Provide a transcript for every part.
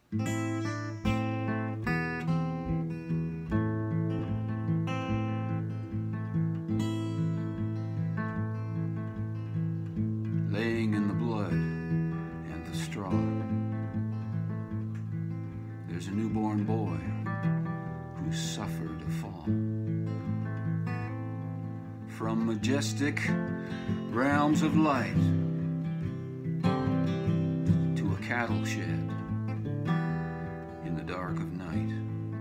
Laying in the blood and the straw, there's a newborn boy who suffered a fall. From majestic realms of light to a cattle shed in the dark of night.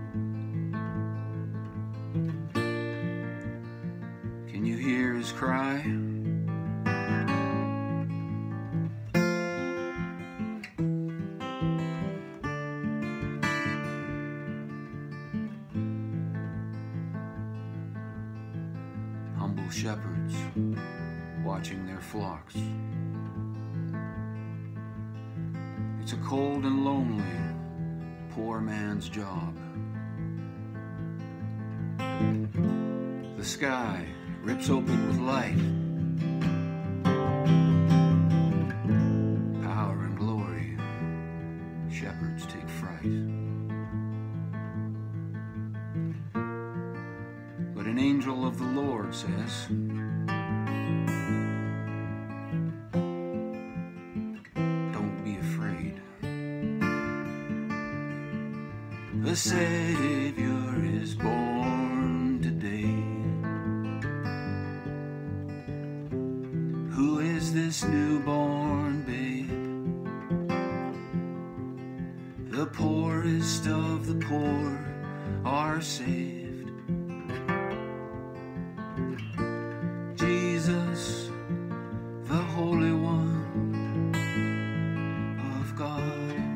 Can you hear his cry? Humble shepherds watching their flocks. It's a cold and lonely poor man's job. The sky rips open with light. Power and glory, shepherds take fright. But an angel of the Lord says, don't be afraid. The Savior is born today. Who is this newborn babe? The poorest of the poor are saved. Jesus, the Holy One of God.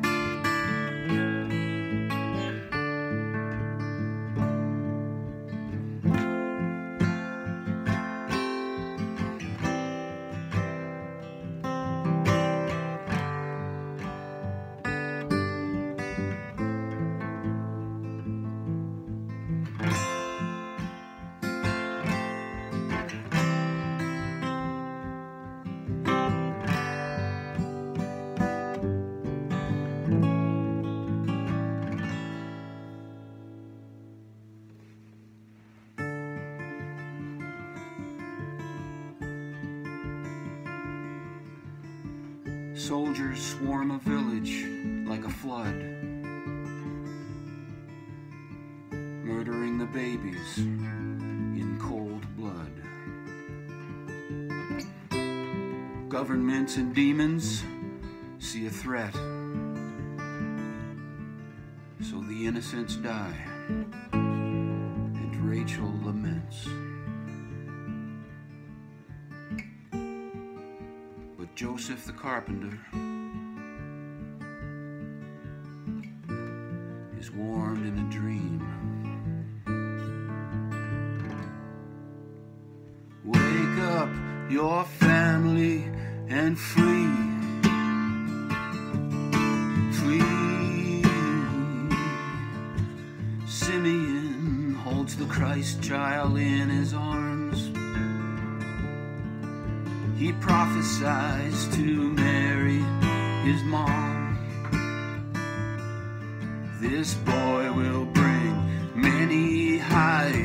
Soldiers swarm a village like a flood, murdering the babies in cold blood. Governments and demons see a threat, so the innocents die, and Rachel laments. But Joseph the carpenter is warned in a dream. Wake up your family and flee. Flee. Simeon holds the Christ child in his arms. He prophesies to Mary, his mom. This boy will bring many high